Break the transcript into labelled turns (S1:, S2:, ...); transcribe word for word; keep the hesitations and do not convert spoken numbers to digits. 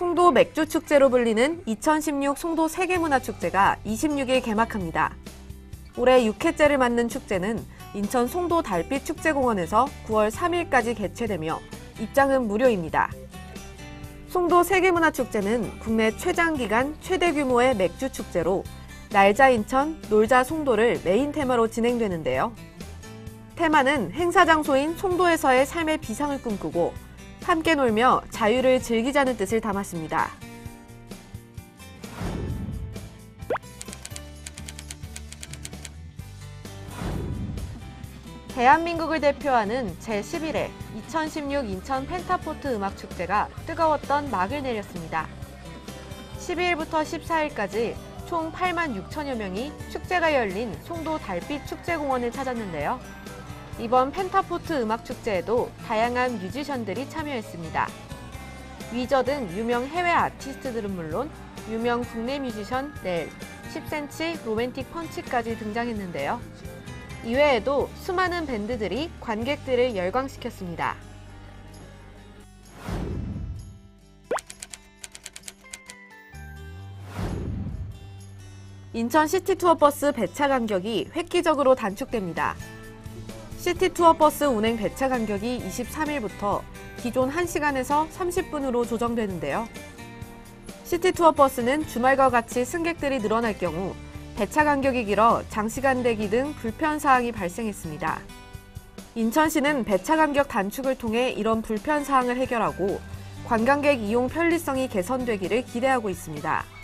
S1: 송도 맥주축제로 불리는 이천십육 송도 세계문화축제가 이십육 일 개막합니다. 올해 육 회째를 맞는 축제는 인천 송도 달빛축제공원에서 구월 삼 일까지 개최되며 입장은 무료입니다. 송도 세계문화축제는 국내 최장기간 최대 규모의 맥주축제로 날자 인천, 놀자 송도를 메인 테마로 진행되는데요. 테마는 행사 장소인 송도에서의 삶의 비상을 꿈꾸고 함께 놀며 자유를 즐기자는 뜻을 담았습니다. 대한민국을 대표하는 제십일 회 이천십육 인천 펜타포트 음악축제가 뜨거웠던 막을 내렸습니다. 십이 일부터 십사 일까지 총 팔만 육천여 명이 축제가 열린 송도 달빛축제공원을 찾았는데요. 이번 펜타포트 음악축제에도 다양한 뮤지션들이 참여했습니다. 위저 등 유명 해외 아티스트들은 물론 유명 국내 뮤지션 넬, 십 센치, 로맨틱 펀치까지 등장했는데요. 이외에도 수많은 밴드들이 관객들을 열광시켰습니다. 인천 시티투어버스 배차 간격이 획기적으로 단축됩니다. 시티투어버스 운행 배차 간격이 이십삼 일부터 기존 한 시간에서 삼십 분으로 조정되는데요. 시티투어버스는 주말과 같이 승객들이 늘어날 경우 배차 간격이 길어 장시간 대기 등 불편사항이 발생했습니다. 인천시는 배차 간격 단축을 통해 이런 불편사항을 해결하고 관광객 이용 편리성이 개선되기를 기대하고 있습니다.